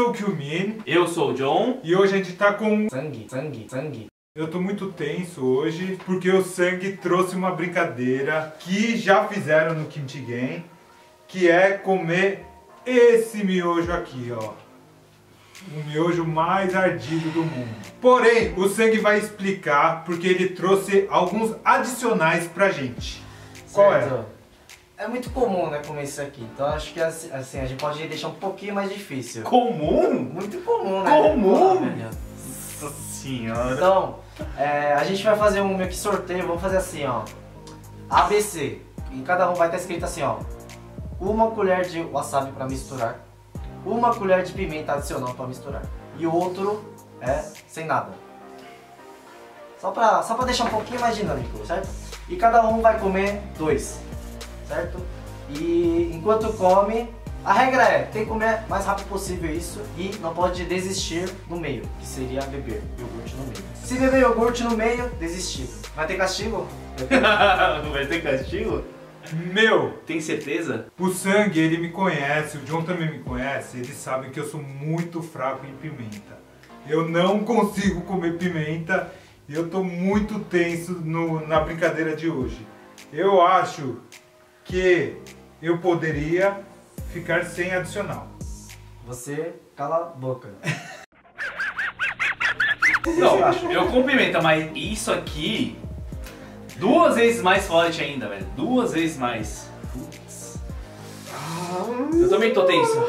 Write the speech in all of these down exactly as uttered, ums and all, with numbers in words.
sou o Kyumin. Eu sou o John. E hoje a gente tá com... Sangue, sangue, sangue. Eu tô muito tenso hoje, porque o Sangue trouxe uma brincadeira que já fizeram no Kimchi Game, que é comer esse miojo aqui, ó. O miojo mais ardido do mundo. Porém, o Sangue vai explicar, porque ele trouxe alguns adicionais pra gente. Qual é? É muito comum, né, comer isso aqui. Então acho que assim, assim, a gente pode deixar um pouquinho mais difícil. Comum? Muito comum, né? Comum? Né? Nossa senhora. Então, é, a gente vai fazer um meio que sorteio. Vamos fazer assim, ó. A B C. Em cada um vai estar escrito assim, ó. Uma colher de wasabi pra misturar. Uma colher de pimenta adicional pra misturar. E o outro é sem nada. Só pra, só pra deixar um pouquinho mais dinâmico, certo? E cada um vai comer dois, certo? E enquanto come, a regra é, tem que comer o mais rápido possível isso e não pode desistir no meio, que seria beber iogurte no meio. Se beber iogurte no meio, desistir. Vai ter castigo? Vai ter castigo? Meu, Tem certeza? o Sangue, ele me conhece, o John também me conhece, eles sabem que eu sou muito fraco em pimenta. Eu não consigo comer pimenta e eu tô muito tenso no, na brincadeira de hoje. Eu acho que eu poderia ficar sem adicional. Você cala a boca. Não, eu com pimenta, mas isso aqui... Duas vezes mais forte ainda, velho. Duas vezes mais. Putz. Eu também tô tenso.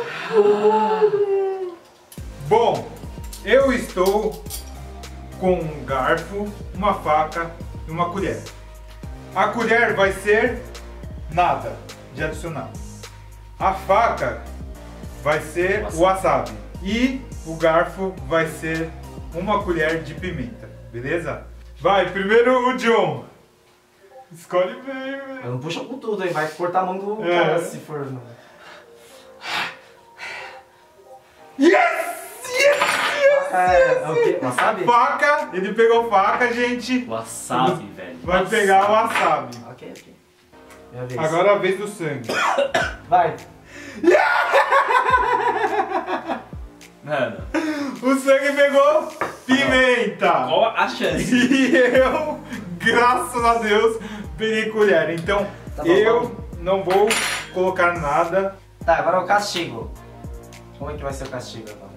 Bom, eu estou com um garfo, uma faca e uma colher. A colher vai ser nada de adicional. A faca vai ser o wasabi. E o garfo vai ser uma colher de pimenta, beleza? Vai, primeiro o John. Escolhe bem, velho. Não puxa com tudo aí, vai cortar a mão do É. cara se for. Não. Yes! Yes! É, é o quê? Wasabi? Faca, ele pegou faca, gente. Wasabi, velho. Vai Wasabi. pegar o wasabi. Ok, ok. Minha vez. Agora é a vez do Sangue. Vai. Mano, O Sangue pegou pimenta. qual a chance? E eu, graças a Deus, peguei colher. Então, Tá bom, eu vamos. não vou colocar nada. Tá, agora é o castigo. Como é que vai ser o castigo agora?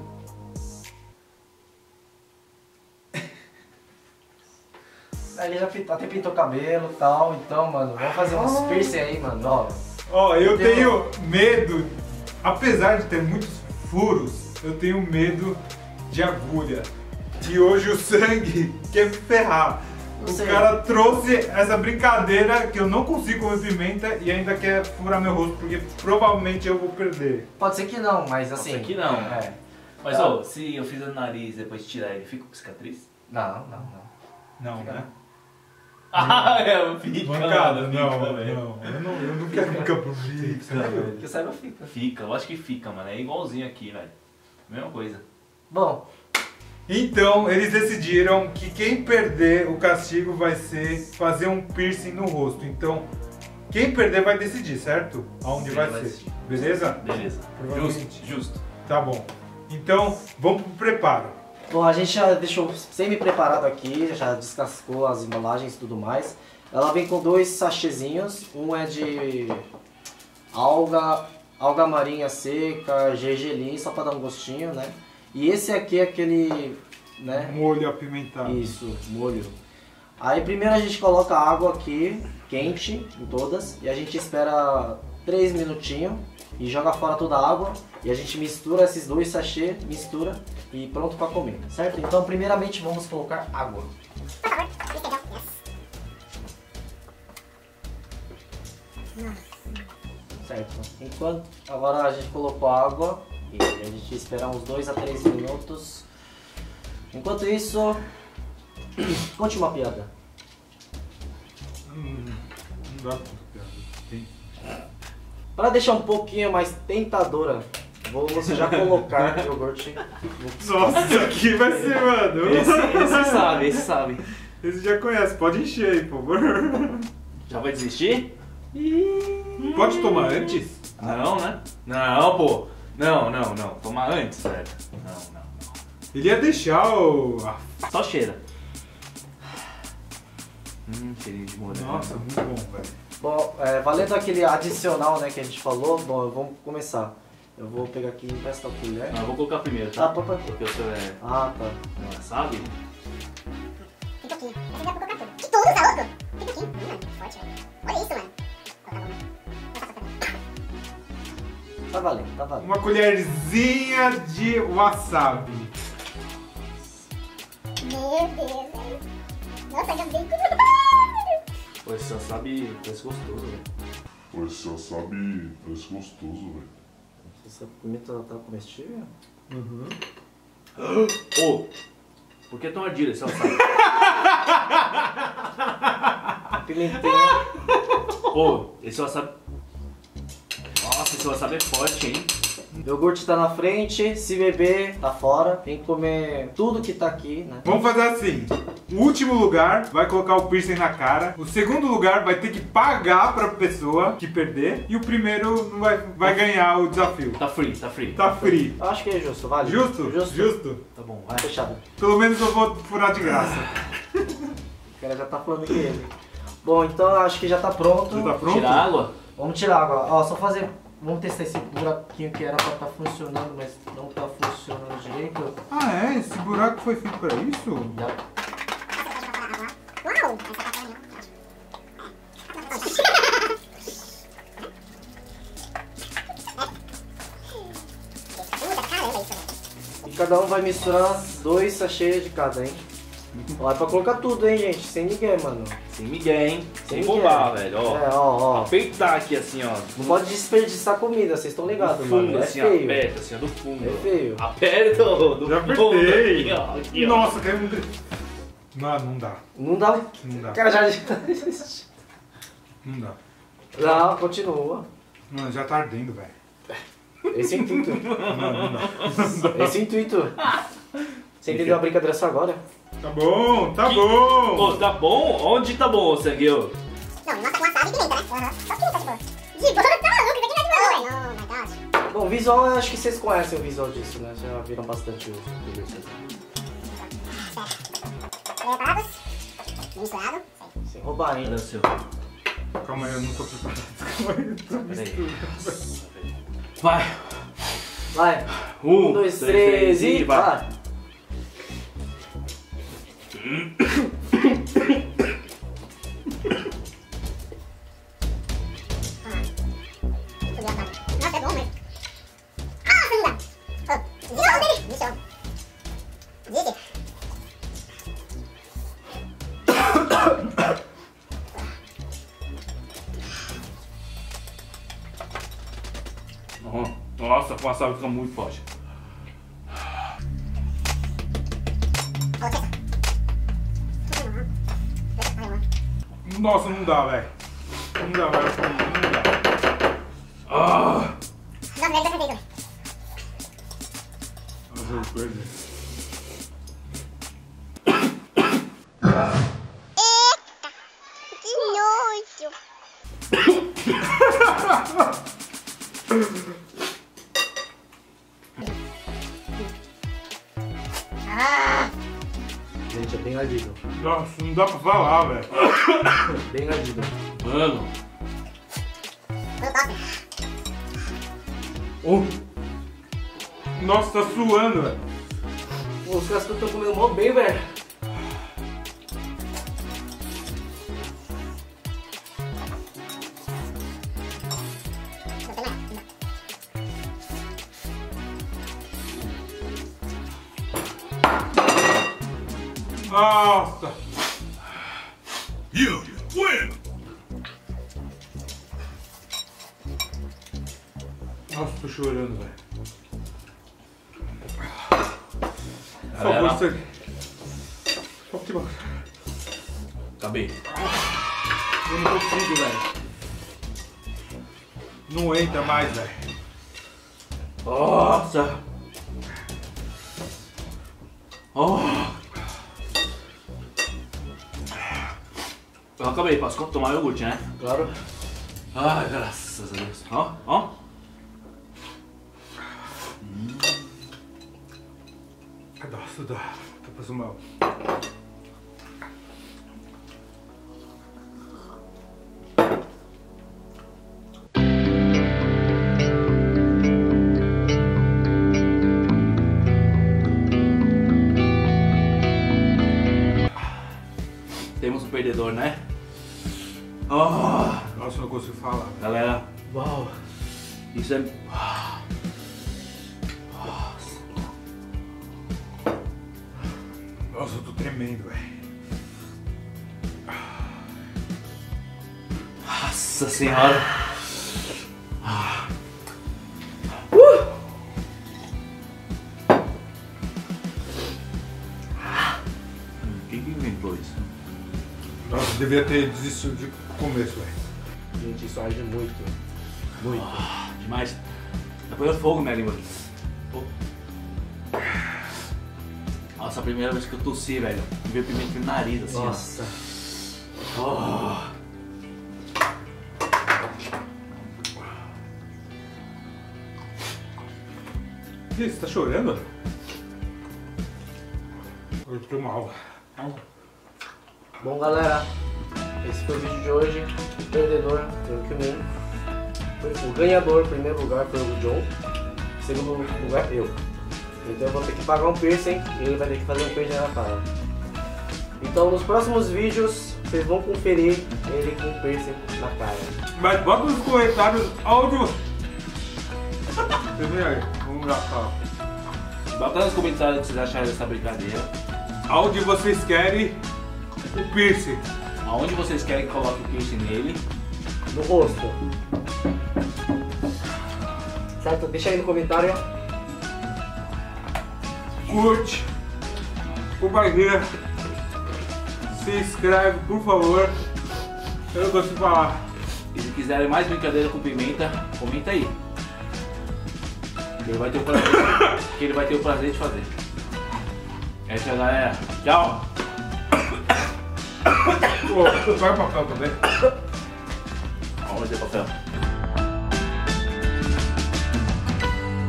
Ele já pintou, até pintou o cabelo e tal, então, mano, vamos fazer uns Oh. piercing aí, mano, ó. Ó, eu Entendeu? tenho medo, apesar de ter muitos furos, eu tenho medo de agulha. E hoje o Sangue quer me ferrar. Não O sei. cara trouxe essa brincadeira que eu não consigo comer pimenta e ainda quer furar meu rosto, porque provavelmente eu vou perder. Pode ser que não, mas assim... ser que não. É. Mas, Tá. ô, se eu fizer o nariz e depois tirar ele, fica com cicatriz? Não, não, não. Não, Fica né? Ah, é, fica, Bancada, mano, não, fica, não, velho. eu não, eu não quero ficar por mim, sério. Que saiba fica. Fica, eu acho que fica, mano. É igualzinho aqui, velho. Mesma coisa. Bom, Então, eles decidiram que quem perder o castigo vai ser fazer um piercing no rosto. Então, quem perder vai decidir, certo? Aonde Sim, vai vai ser. decidir. Beleza? Beleza. Provavelmente. Justo, justo. Tá bom. Então, vamos pro preparo. bom, a gente já deixou semi-preparado aqui, já descascou as embalagens e tudo mais. Ela vem com dois sachêzinhos, um é de alga, alga marinha seca, gergelim, só pra dar um gostinho, né? E esse aqui é aquele, né? Molho apimentado. Isso, molho. Aí primeiro a gente coloca a água aqui, quente, em todas, e a gente espera três minutinhos e joga fora toda a água. E a gente mistura esses dois sachês, mistura e pronto para comer, certo? Então primeiramente vamos colocar água. Certo. Enquanto agora a gente colocou a água e a gente espera uns dois a três minutos. Enquanto isso, conte uma piada. Hum, não dá pra piada. Tem. Para deixar um pouquinho mais tentadora, vou você já colocar iogurte. Nossa, isso aqui vai ser, mano. Esse, esse sabe, esse sabe. Esse já conhece, pode encher aí, por favor. Já vai desistir? Pode tomar antes? Não, né? Não, pô. Não, não, não. Tomar antes, velho. Não, não, não. Ele ia deixar o... ah, Só cheira. Hum, cheirinho de morango. Nossa, muito bom, velho. Bom, é, valendo aquele adicional, né, que a gente falou, bom, vamos começar. Eu vou pegar aqui e emprestar a colher. Não, eu vou colocar primeiro, tá? Ah, papai. Porque o seu é... Ah, tá. Não é, sabe? Fica aqui. Essa já vou colocar tudo. Que tudo, tá louco? Fica aqui. Mano, forte, velho. Olha isso, mano. Colocar uma. Tá valendo, tá valendo. Uma colherzinha de wasabi. Meu Deus, velho. Nossa, já veio com... Pô, esse wasabi parece gostoso, velho. Pô, esse wasabi parece gostoso, velho. Essa pimenta tá comestível? Uhum. Ô, por que tão ardido esse wasabi? Pimentinha. Ô, esse wasabi... Nossa, esse wasabi é forte, hein? O iogurte tá na frente, se beber, tá fora. Tem que comer tudo que tá aqui, né? Vamos fazer assim. O último lugar vai colocar o piercing na cara. O segundo lugar vai ter que pagar pra pessoa que perder. E o primeiro não vai, vai ganhar o desafio. Tá free, tá free. Tá free. Eu acho que é justo, vale? Justo? Justo. Justo. Tá bom, Vai vai. fechado. Pelo menos eu vou furar de graça. O cara já tá falando que ele. Bom, então eu acho que já tá pronto. Já tá pronto? Tira a água? Vamos tirar agora. Ó, só fazer. Vamos testar esse buraquinho que era pra tá funcionando, mas não tá funcionando direito. Ah, é? Esse buraco foi feito pra isso? Já. Uau! Puta, caramba, isso, velho. E cada um vai misturar dois sachês de cada, hein? Ó, é pra colocar tudo, hein, gente? Sem ninguém, mano. Sem Miguel, hein? Sem Sem bobar, Miguel. velho, ó. É, ó, ó. Apertar aqui assim, ó. Não pode desperdiçar comida, vocês estão Do ligados, fundo, mano. É assim, feio. aperta, assim, ó, do fundo. É feio. Aperta ó, do Já fundo. apertei. Aqui, ó, aqui, ó. Nossa, caiu muito. Não, não dá. Não dá. Não dá. Cara, já. Não dá. Não, continua. Mano, já tá ardendo, velho. Esse é o intuito. Não, não dá. Esse é o intuito. Você entendeu a brincadeira só agora? Tá bom, tá Que- bom. Pô, tá bom? Onde tá bom, Sangueu? Não, nossa, com wasabi e pimenta, né? Aham. Só pimenta de boa. De boa? Tá maluco? Isso aqui não é de boa, velho. Oh my gosh. Bom, visual, eu acho que vocês conhecem o visual disso, né? Já viram bastante o vídeo. Preparados? Misturado? Sem roubar ainda. Cadê o seu? Calma aí, eu não tô preparado. Calma aí, eu tô Peraí. Vai. Vai. Um, dois, três e vai. Nossa, é bom, mas... Ah, não dá. Oh, desiste dele. Desiste. Desiste. Nossa, com wasabi fica muito forte. Nossa, não dá, velho. Não dá, velho. Não dá. Ah! Nossa, velho, dessa vez, velho. Eu vou perder. Que nojo. Ah, Gente, é bem ardido. Nossa, não dá pra falar, velho. Bem ardido. Mano. eu tosse. Oh. Nossa, tá suando, velho. Pô, os caras estão comendo mó bem, velho. Não tem mais. Nossa. You win! Nossa, tô chorando, velho. Por Galera, favor, você... Só que bom. acabei. Eu não consigo, velho. Não entra mais, velho. Nossa! Oh. Eu acabei, posso tomar iogurte, né? Claro. Ai, graças a Deus. Ó, ó. Nossa, dá. Tô passando mal. Temos um perdedor, né? Oh, Nossa, eu não consigo falar. galera, uau, isso é... Nossa, eu tô tremendo, velho. Nossa senhora. Quem que inventou isso? Nossa, eu devia ter desistido de começo, velho. Gente, isso arde muito. Muito. Ah, demais. Tá pegando fogo minha língua. Oh. Nossa, a primeira vez que eu tossi, velho, me veio pimenta no nariz, assim, Nossa. ó. Oh. Que isso, tá chorando? Eu tô mal. Bom, galera, esse foi o vídeo de hoje. O perdedor foi o Kyumin. O ganhador, em primeiro lugar, foi o John. Em segundo lugar, eu. Então eu vou ter que pagar um piercing e ele vai ter que fazer um piercing na cara. Então nos próximos vídeos, vocês vão conferir ele com um piercing na cara. Mas bota nos comentários áudio. Você vê aí, vamos lá, tá. Bota nos comentários o que vocês acharam dessa brincadeira. Aonde vocês querem o piercing? Aonde vocês querem que coloque o piercing nele. No rosto. Certo? Deixa aí no comentário. Curte, compartilha, se inscreve, por favor. Eu não consigo falar. E se quiserem mais brincadeira com pimenta, comenta aí. Que ele vai ter o prazer, que ele vai ter o prazer de fazer. É isso aí, galera. Tchau. Pô, vai o papel também. Vamos fazer papel.